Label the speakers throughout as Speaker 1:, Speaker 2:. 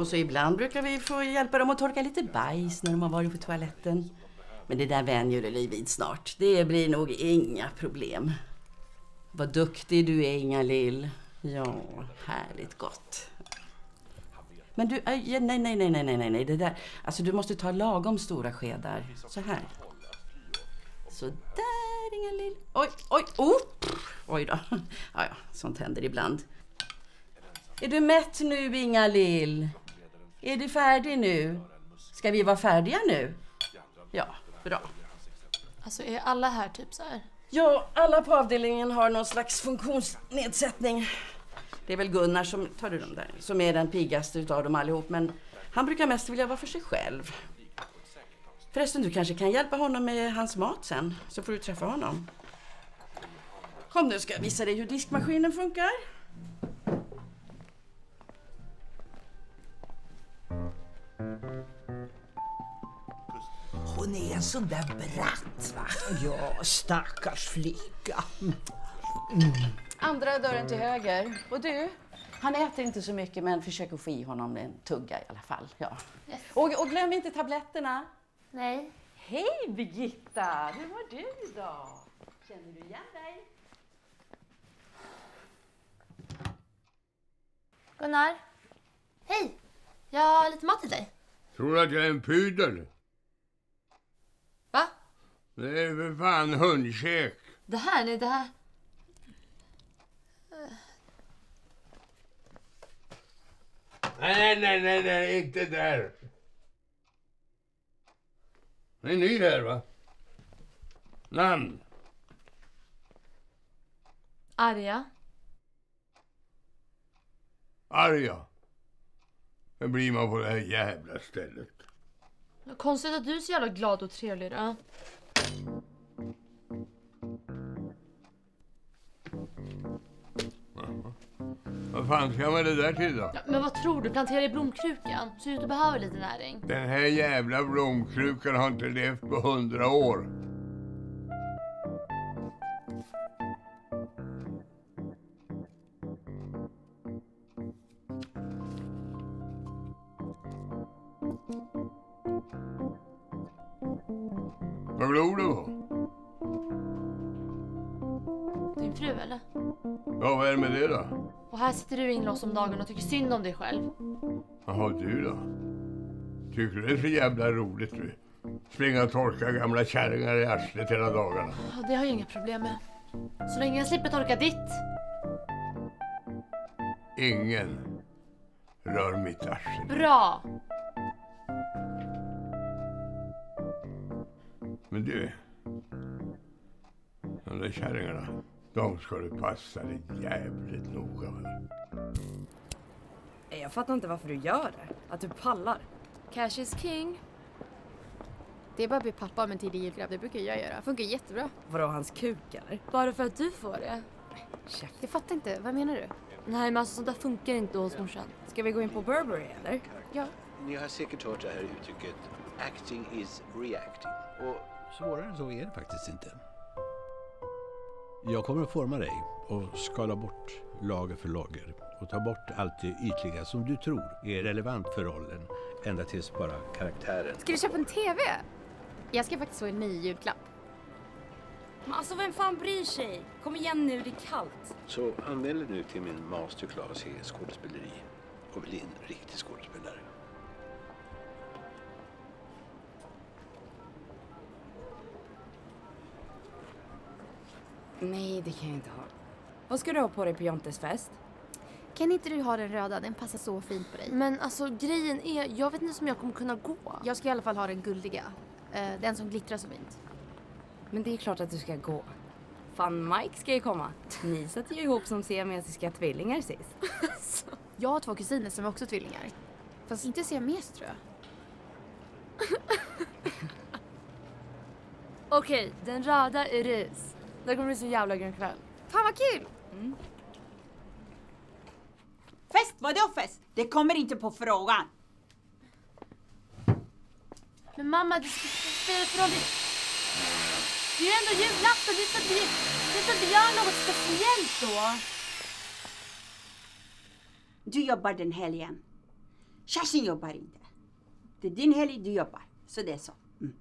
Speaker 1: så ibland brukar vi få hjälpa dem att torka lite bajs när de har varit på toaletten. Men det där vänjer du dig vid snart. Det blir nog inga problem. Vad duktig du är, Inga-Lill. Ja, härligt gott. Men du, nej, det där. Alltså du måste ta lagom stora skedar. Så här. Så där, Inga-Lill. Oj då. Ja, sånt händer ibland. Är du mätt nu, Inga-Lill? Är du färdig nu? Ska vi vara färdiga nu? Ja, bra.
Speaker 2: Alltså är alla här typ så här?
Speaker 1: Ja, alla på avdelningen har någon slags funktionsnedsättning. Det är väl Gunnar som tar dem där, som är den piggaste utav dem allihop. Men han brukar mest vilja vara för sig själv. Förresten, du kanske kan hjälpa honom med hans mat sen, så får du träffa honom. Kom nu, ska jag visa dig hur diskmaskinen funkar.
Speaker 3: Hon är en sån där bratt, va? Ja, stackars flicka.
Speaker 1: Andra dörren till höger. Och du? Han äter inte så mycket, men försök att få i honom en tugga i alla fall. Ja.
Speaker 2: Yes.
Speaker 1: Och glöm inte tabletterna.
Speaker 2: Nej.
Speaker 1: Hej Birgitta, hur mår du idag? Känner du igen dig?
Speaker 2: Gunnar? Hej! Jag har lite mat till dig.
Speaker 4: Tror du att jag är en pudel?
Speaker 2: Va?
Speaker 4: Det är för fan hundkäk.
Speaker 2: Det här.
Speaker 4: Nej, inte där. Det är ny här, va? Namn?
Speaker 2: Arja.
Speaker 4: Arja. Det blir man på det här jävla stället.
Speaker 2: Konstigt att du är så jävla glad och trevlig då.
Speaker 4: Vad fan ska man det där till då?
Speaker 2: Ja, men vad tror du? Plantera i blomkrukan. Ser ut att behöva lite näring.
Speaker 4: Den här jävla blomkrukan har inte levt på 100 år. Vad glor du på?
Speaker 2: Din fru eller?
Speaker 4: Ja, vad är det med det då?
Speaker 2: Och här sitter du inlåst om dagen och tycker synd om dig själv.
Speaker 4: Jaha, du då? Tycker du det är så jävla roligt du? Springa och torka gamla kärringar i arslet hela dagarna.
Speaker 2: Ja, det har jag inga problem med. Så länge jag slipper torka ditt.
Speaker 4: Ingen rör mitt arsel.
Speaker 2: Bra!
Speaker 4: Men du, de där kärringarna, de ska du passa dig jävligt noga med.
Speaker 5: Jag fattar inte varför du gör det. Att du pallar.
Speaker 6: Cash is king. Det är bara att be pappa om en tidig julklapp. Det brukar jag göra. Funkar jättebra.
Speaker 5: Vadå, hans kuk eller?
Speaker 2: Bara för att du får det.
Speaker 5: Käft.
Speaker 6: Jag fattar inte. Vad menar du?
Speaker 2: Nej, men alltså sånt där funkar inte hos morsan.
Speaker 5: Ska vi gå in på Burberry eller?
Speaker 6: Ja.
Speaker 7: Ni har säkert hört det här uttrycket acting is reacting. Och svårare än så är det faktiskt inte. Jag kommer att forma dig och skala bort lager för lager och ta bort allt det ytliga som du tror är relevant för rollen ända tills bara karaktären.
Speaker 6: Ska du köpa en TV? Jag ska faktiskt få en ny julklapp.
Speaker 5: Men alltså vem fan bryr sig? Kom igen nu, det är kallt.
Speaker 7: Så anmäl dig nu till min masterclass i skådespeleri och bli en riktig skådespelare.
Speaker 5: Nej, det kan jag inte ha. Vad ska du ha på dig på Jontes fest?
Speaker 6: Kan inte du ha den röda? Den passar så fint på dig.
Speaker 2: Men alltså grejen är, jag vet inte om jag kommer kunna gå.
Speaker 6: Jag ska i alla fall ha den guldiga. Den som glittrar så fint.
Speaker 5: Men det är klart att du ska gå. Fan, Mike ska ju komma. Ni satt ju ihop som siamesiska tvillingar sist.
Speaker 6: Jag har 2 kusiner som är också tvillingar. Fast inte siames tror jag.
Speaker 2: Okej, den röda är ris. Det kommer bli så jävla grön kväll.
Speaker 6: Fan vad kul!
Speaker 8: Fest? Vadå fest? Det kommer inte på frågan.
Speaker 2: Men mamma, det ska spela för roll. Det är ju ändå julafton. Det ska inte göra något speciellt då.
Speaker 8: Du jobbar den helgen. Kerstin jobbar inte. Det är din helg, du jobbar. Så det är så. Mm.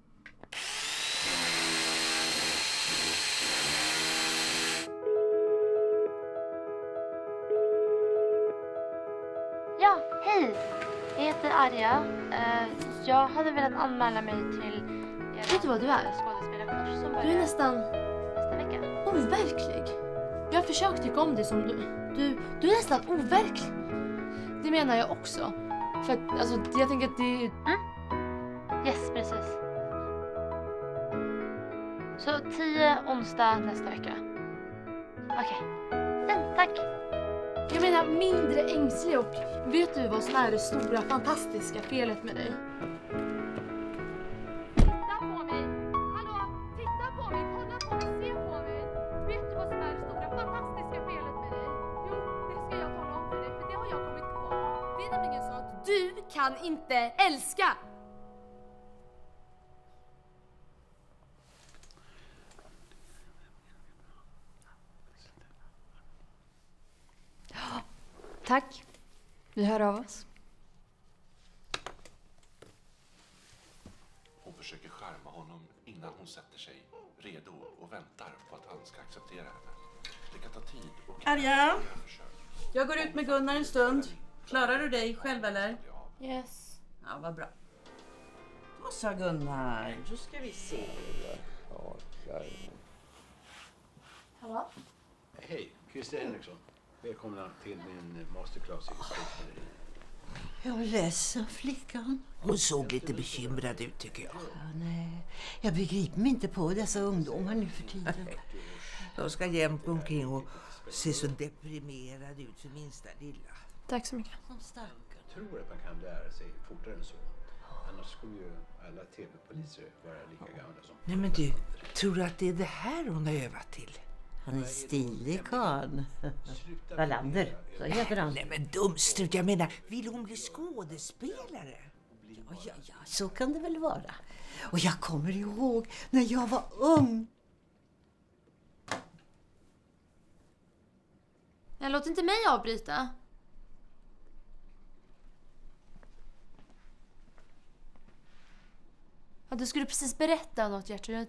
Speaker 2: Ja, hej! Jag heter Arja. Jag hade velat anmäla mig till... Vet du vad du är? Skådespelarkurs som börjar...
Speaker 6: Du är nästan
Speaker 2: nästa vecka.
Speaker 6: overklig. Jag har försökt tycka om dig som du. Du är nästan overklig. Det menar jag också. För att, alltså, jag tänker att det...
Speaker 2: Yes, precis. Så 10 onsdag nästa vecka. Okej. Fint, tack.
Speaker 6: Jag menar mindre ängslig och vet du vad som är det stora fantastiska felet med dig? Titta på mig! Hallå! Titta på mig! Kolla på mig! Se på mig! Vet du vad som är det stora fantastiska felet med dig? Jo, det ska jag tala om för dig, för det har jag kommit på. Det är nämligen så att du kan inte älska! Tack. Vi hör av oss.
Speaker 9: Hon försöker charma honom innan hon sätter sig redo och väntar på att han ska acceptera henne. Det kan ta tid. Och
Speaker 1: Arja, jag går ut med Gunnar en stund. Klarar du dig själv eller?
Speaker 6: Yes.
Speaker 1: Ja, vad bra. Då sa Gunnar, då ska vi se.
Speaker 6: Hallå?
Speaker 7: Hej, Christer Henriksson. Välkomna till min masterclass i skådespeleri.
Speaker 3: Jag är ledsen, flickan. Hon såg lite bekymrad ut tycker jag. Ja, nej, jag begriper mig inte på dessa ungdomar nu för tiden. De ska jämt gå omkring och se så deprimerade ut för minsta lilla.
Speaker 6: Tack så mycket.
Speaker 7: Jag tror att man kan lära sig fortare än så. Annars skulle ju alla tv-poliser vara lika gamla som...
Speaker 3: Nej men du, tror du att det är det här hon har övat till?
Speaker 10: Han är stilig karl. Wallander, så heter han.
Speaker 3: Nej men dumstrut, jag menar, vill hon bli skådespelare?
Speaker 10: Ja, så kan det väl vara. Och jag kommer ihåg när jag var ung.
Speaker 6: Jag låter inte mig avbryta. Ja, du skulle precis berätta något, Gertrud.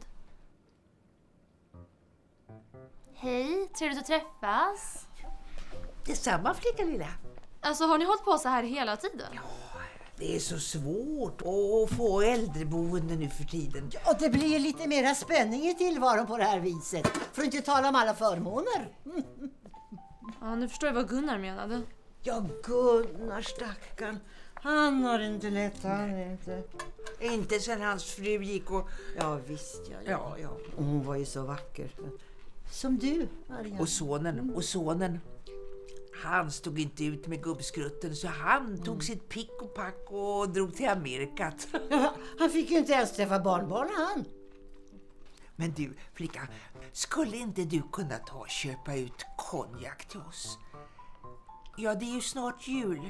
Speaker 6: Hej, trevligt att träffas.
Speaker 3: Detsamma flicka lilla.
Speaker 6: Alltså, har ni hållit på så här hela tiden?
Speaker 3: Ja, det är så svårt att få äldreboende nu för tiden.
Speaker 10: Ja, det blir lite mera spänning i tillvaron på det här viset. För att inte tala om alla förmåner.
Speaker 6: Ja, nu förstår jag vad Gunnar menade.
Speaker 10: Ja, Gunnar stackarn. Han har inte lätt, han inte.
Speaker 3: Inte sen hans fru gick och...
Speaker 10: Ja, visst, ja. Och hon var ju så vacker. Som du, Arja.
Speaker 3: Och sonen. Han stod inte ut med gubbskrutten så han tog sitt pick och pack och drog till Amerikat.
Speaker 10: Ja, han fick ju inte ens träffa barnbarn han.
Speaker 3: Men du, flicka, skulle inte du kunna ta och köpa ut konjak till oss? Ja, det är ju snart jul.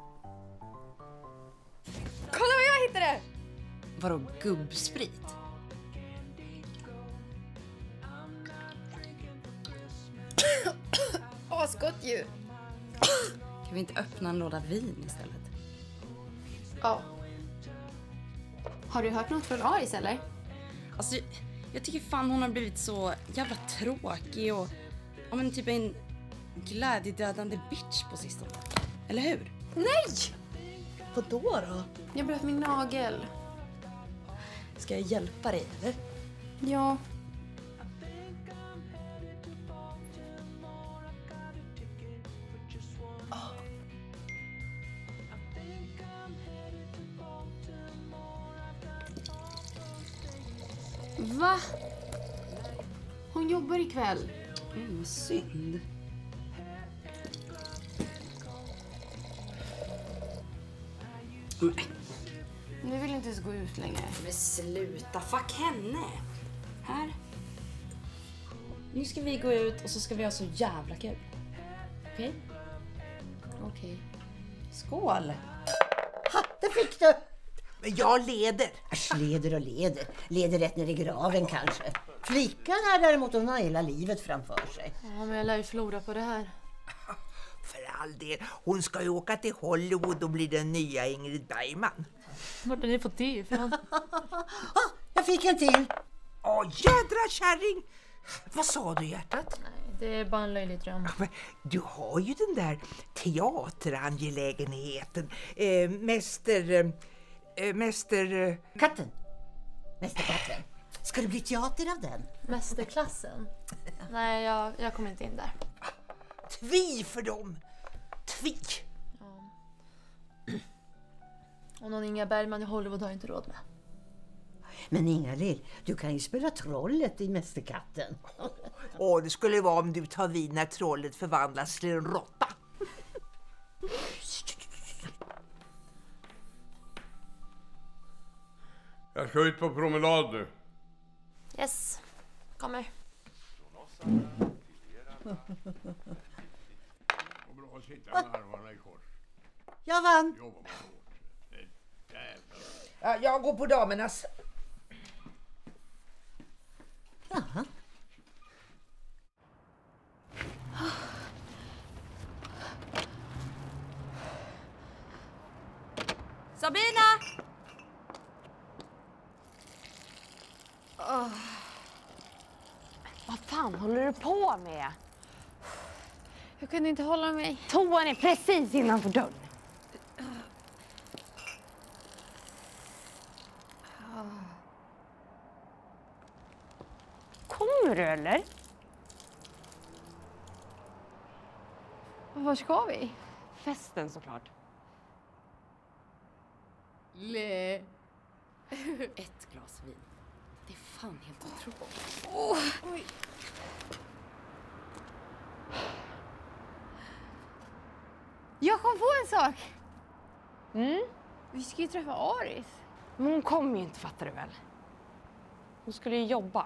Speaker 5: Kolla vad jag hittade! Vadå gubbsprit? Asgott ju! Kan vi inte öppna en låda vin istället?
Speaker 6: Ja. Har du hört något från Aris eller?
Speaker 5: Alltså, jag tycker fan hon har blivit så jävla tråkig och... Ja men typ en glädjedödande bitch på sistone. Eller hur?
Speaker 6: Nej!
Speaker 10: Vadå då?
Speaker 6: Jag bröt min nagel.
Speaker 5: Ska jag hjälpa dig eller?
Speaker 6: Ja. Va? Hon jobbar ikväll.
Speaker 5: Vad synd.
Speaker 6: Nu vill inte ens gå ut längre.
Speaker 5: Men sluta, fuck henne. Här. Nu ska vi gå ut och så ska vi ha så jävla kul. Okej?
Speaker 6: Okej.
Speaker 5: Skål!
Speaker 10: Ha, det fick du!
Speaker 3: Men jag leder.
Speaker 10: Äsch, leder och leder. Leder rätt ner i graven kanske. Flickan här däremot, hon har hela livet framför sig.
Speaker 6: Ja, men jag lär ju förlora på det här.
Speaker 3: För all del, hon ska ju åka till Hollywood och bli den nya Ingrid Bergman.
Speaker 2: Var har ni fått det ifrån?
Speaker 10: Jag fick en till.
Speaker 3: Jädra kärring! Vad sa du, hjärtat?
Speaker 2: Nej, det är bara en löjlig dröm.
Speaker 3: Men du har ju den där teaterangelägenheten. Mäster...
Speaker 10: Katten. Mästerkatten. Ska det bli teater av den?
Speaker 2: Mästerklassen? Nej, jag kommer inte in där.
Speaker 3: Tvi för dem! Tvi!
Speaker 2: Ja. Och någon Inga Bergman i Hollywood har jag inte råd med.
Speaker 10: Men Inga-Lill, du kan ju spela trollet i Mästerkatten.
Speaker 3: Det skulle vara om du tar vid när trollet förvandlas till en råtta.
Speaker 4: Jag ska ut på promenad nu.
Speaker 2: Yes, kommer.
Speaker 4: Och bra att sitta med armarna i kors.
Speaker 10: Jag vann.
Speaker 4: Jobba med hårt. Jävlar.
Speaker 3: Ja, jag går på damernas.
Speaker 10: Jaha.
Speaker 5: Sabina!
Speaker 11: Vad fan håller du på med?
Speaker 2: Jag kunde inte hålla mig.
Speaker 11: Toan är precis innanför dörren. Kommer du eller?
Speaker 2: Var ska vi?
Speaker 11: Festen såklart.
Speaker 5: Ett glas vin. Det är fan helt otroligt.
Speaker 2: Oj. Jag kom på en sak. Vi ska ju träffa Aris.
Speaker 11: Men hon kommer ju inte, fattar du väl? Hon skulle ju jobba.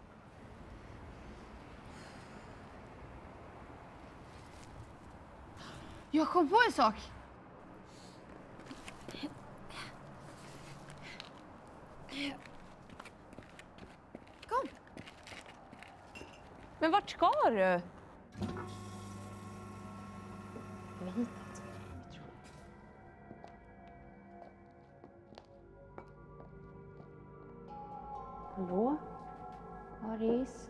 Speaker 2: Jag kom på en sak. Kom.
Speaker 11: Men vart ska du? Eller hitåt. Hallå? Aris?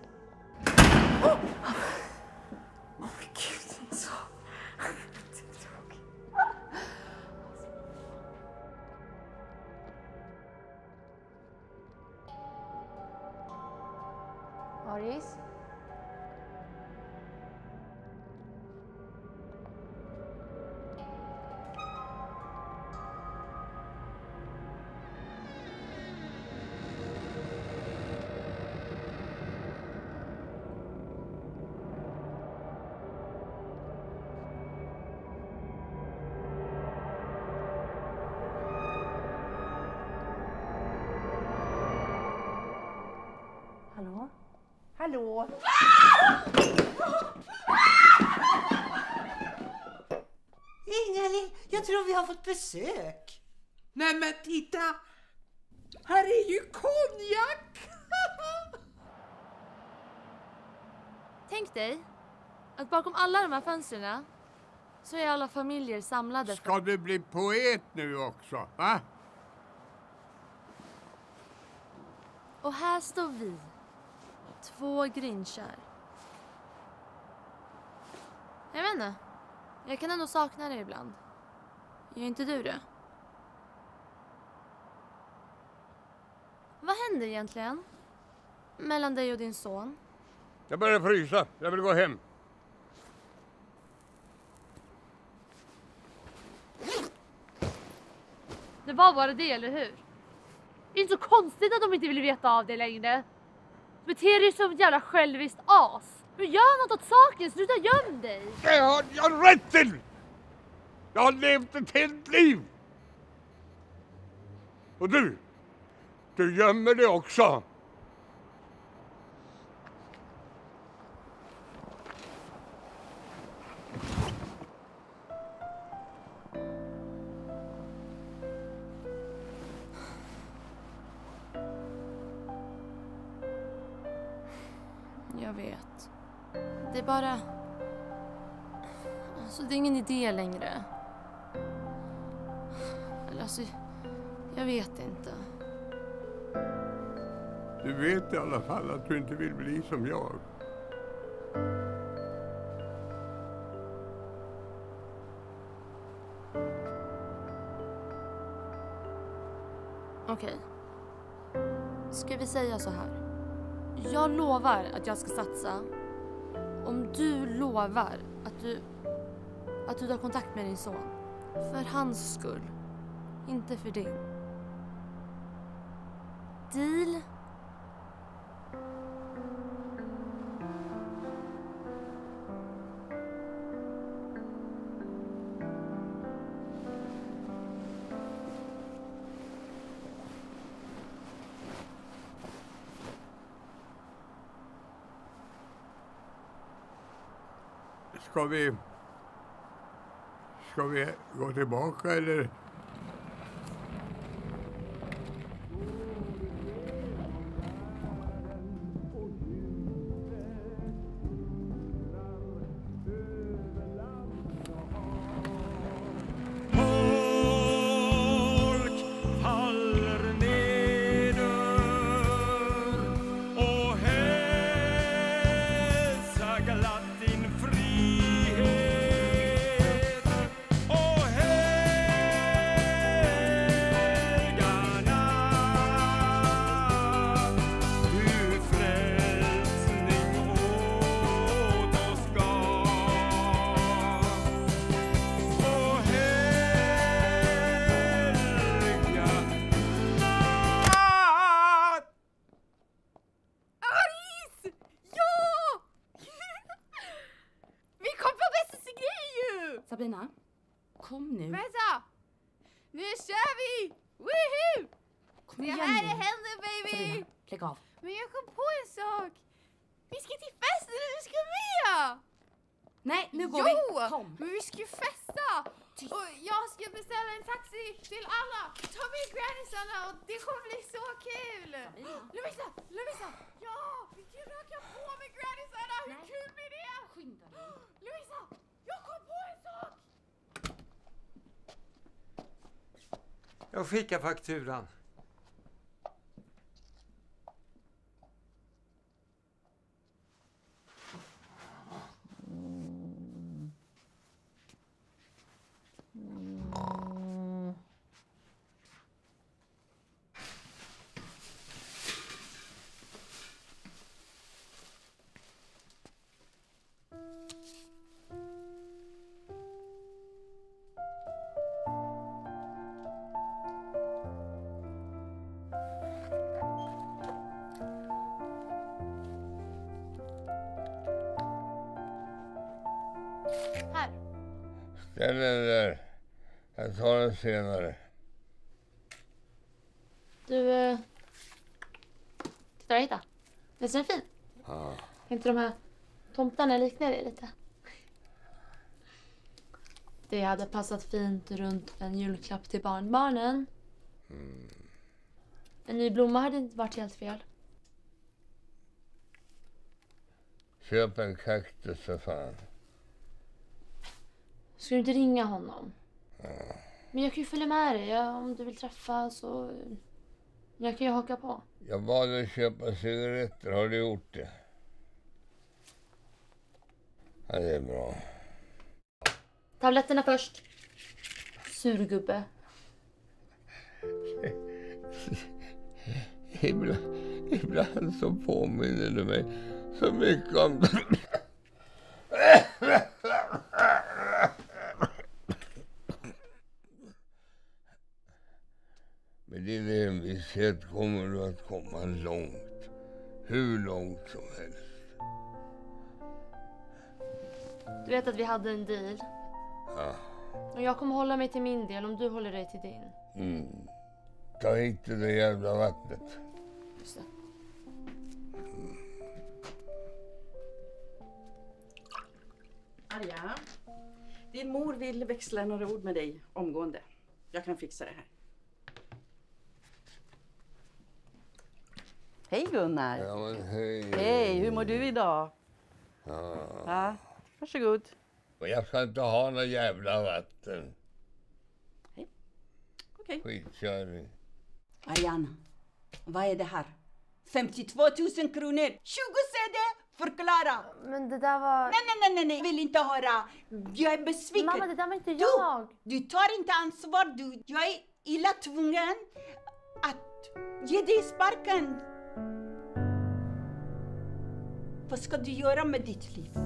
Speaker 2: Aris?
Speaker 11: Hallå?
Speaker 3: Hallå?
Speaker 10: Inga-Lill, jag tror vi har fått besök.
Speaker 3: Nej men titta! Här är ju konjak!
Speaker 2: Tänk dig att bakom alla de här fönstren så är alla familjer samlade.
Speaker 4: Ska du bli poet nu också, va?
Speaker 2: Och här står vi. 2 grinchar. Jag vet inte. Jag kan ändå sakna det ibland. Gör inte du det? Vad händer egentligen? Mellan dig och din son?
Speaker 4: Jag börjar frysa. Jag vill gå hem.
Speaker 2: Det var bara det, eller hur? Det är inte så konstigt att de inte vill veta av det längre. Du beter dig som ett jävla själviskt as. Du gör något åt saken, sluta göm dig.
Speaker 4: Det har jag rätt till! Jag har levt ett helt liv! Och du gömmer dig också.
Speaker 2: Jag vet. Det är bara... Alltså, det är ingen idé längre. Eller alltså, jag vet inte.
Speaker 4: Du vet i alla fall att du inte vill bli som jag.
Speaker 2: Okej. Ska vi säga så här? Jag lovar att jag ska satsa. Om du lovar att du tar kontakt med din son. För hans skull. Inte för din. Deal?
Speaker 4: Ska vi gå tillbaka eller?
Speaker 5: Sabrina, kom nu.
Speaker 6: Vänta! Nu kör vi! Woohoo!
Speaker 5: Kom
Speaker 6: det
Speaker 5: igen
Speaker 6: här
Speaker 5: nu.
Speaker 6: är händer, baby!
Speaker 5: Sabrina, lägg av.
Speaker 6: Men jag kom på en sak. Vi ska till festen och du ska med!
Speaker 5: Nej, nu går
Speaker 6: jo,
Speaker 5: vi. Kom.
Speaker 6: Men vi ska ju festa! Och jag ska beställa en taxi till alla. Ta med grannisarna och det kommer bli så kul! Lovisa! Ja! Vi kan röka på med grannisarna! Hur kul blir det?
Speaker 5: Skynda dig.
Speaker 6: Lovisa! Jag kom på en sak!
Speaker 12: Jag skickar fakturan.
Speaker 6: Här.
Speaker 4: Ställ den där. Jag tar den senare.
Speaker 2: Du, titta vad jag hittade. Visst är den fin?
Speaker 4: Ja.
Speaker 2: Inte de här tomtarna liknar det lite? Det hade passat fint runt en julklapp till barnbarnen. En ny blomma hade inte varit helt fel.
Speaker 4: Köp en kaktus för fan.
Speaker 2: Ska du inte ringa honom? Men jag kan ju följa med dig. Om du vill träffa så... Jag kan ju haka på.
Speaker 4: Jag bad dig köpa cigaretter. Har du gjort det? Ja, det är bra.
Speaker 2: Tabletterna först. Surgubbe.
Speaker 4: Ibland så påminner du mig så mycket om... Med din envishet kommer du att komma långt. Hur långt som helst.
Speaker 2: Du vet att vi hade en deal.
Speaker 4: Ja.
Speaker 2: Och jag kommer hålla mig till min del om du håller dig till din.
Speaker 4: Ta hit det där jävla vattnet.
Speaker 2: Just det.
Speaker 1: Arja, din mor vill växla några ord med dig omgående. Jag kan fixa det här. Hej Gunnar!
Speaker 4: Ja, men hej!
Speaker 1: Hej, hur mår du idag?
Speaker 4: Ja.
Speaker 1: Ja, varsågod.
Speaker 4: Och jag ska inte ha några jävla vatten.
Speaker 1: Okej. Okay.
Speaker 4: Skitkörning.
Speaker 8: Ariana, vad är det här? 52 000 kronor. 20 CD. Förklara.
Speaker 2: Men det där var...
Speaker 8: Nej. Vill inte höra. Jag är besviken.
Speaker 2: Mamma, det där var inte jag.
Speaker 8: Du tar inte ansvar. Jag är illa tvungen att ge dig sparken. Vad ska du göra med ditt liv?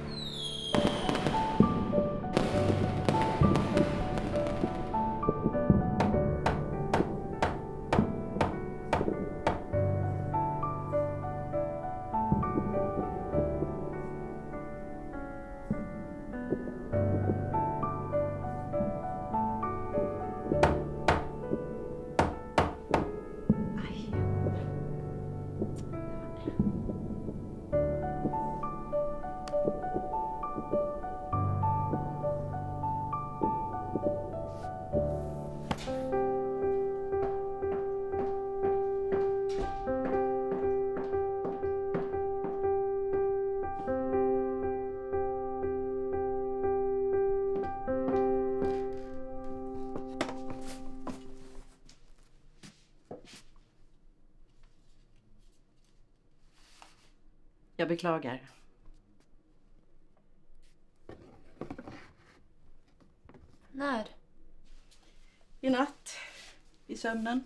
Speaker 1: Jag beklagar.
Speaker 2: När?
Speaker 1: I natt. I sömnen.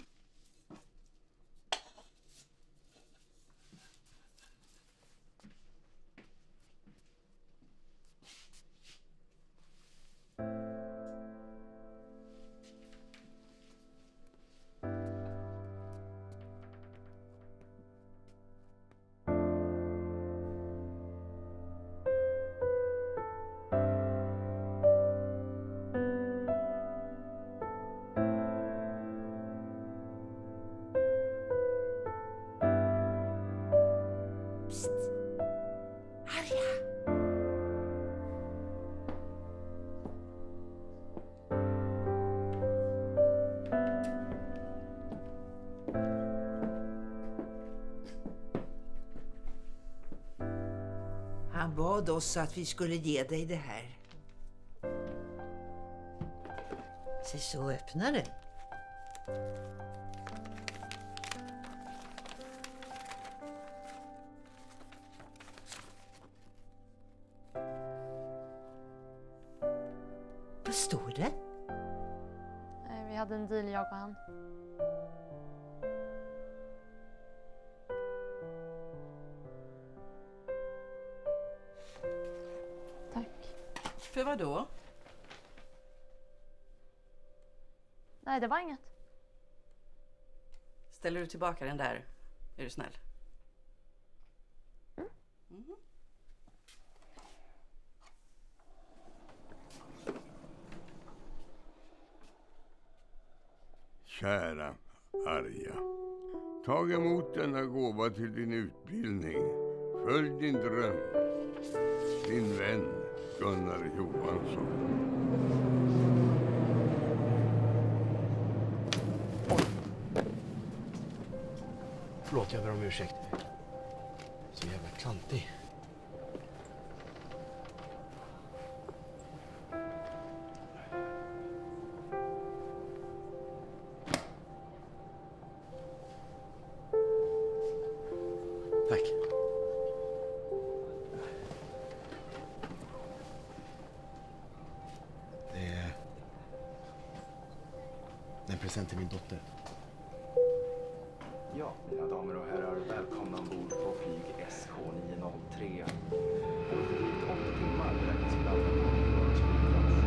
Speaker 3: Han bad oss att vi skulle ge dig det här.
Speaker 10: Så öppna det. Vad står det?
Speaker 2: Nej, vi hade en deal, jag och han. Tack.
Speaker 1: För vad då?
Speaker 2: Nej, det var inget.
Speaker 1: Ställer du tillbaka den där? Är du snäll?
Speaker 4: Kära Arja, tag emot denna gåva till din utbildning. Följ din dröm. Din vän Gunnar Johansson.
Speaker 13: Förlåt, jag ber om ursäkt. Så jävla klantig. Tack. Det är en present till min dotter.
Speaker 14: Ja, mina damer och herrar, välkomna ombord på flyg SK903. 8 timmar beräknas vi landa på New Yorks flygplats.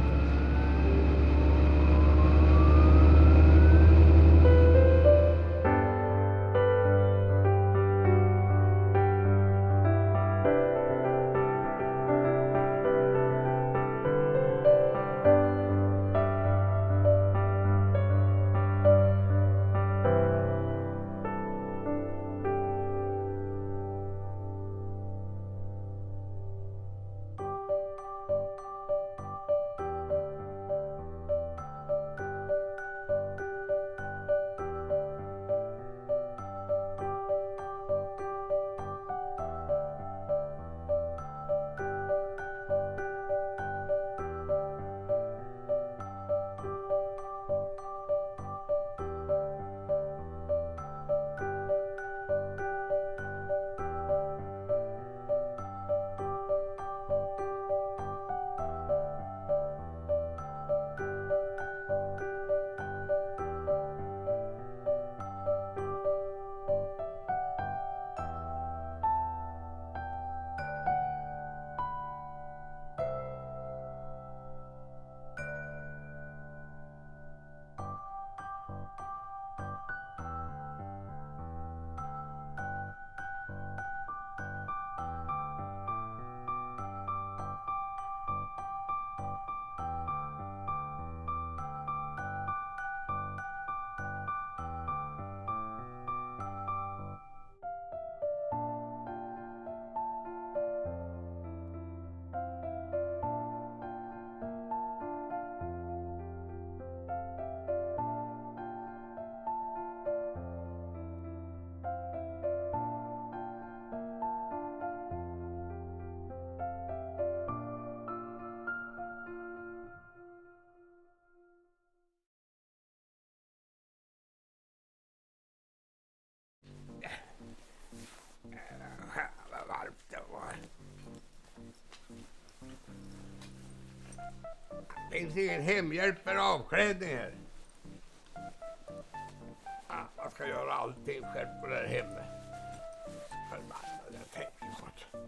Speaker 4: finns ingen hemhjälp för avklädning här. Man ska göra allting själv på det här hemmet. Förbannad, jag tänker på det.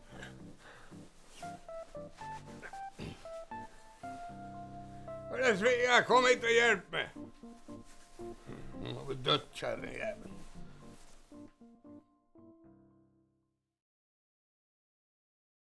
Speaker 4: Hörru Svea, kom hit och hjälp mig. Hon har väl dött, kärringjäveln.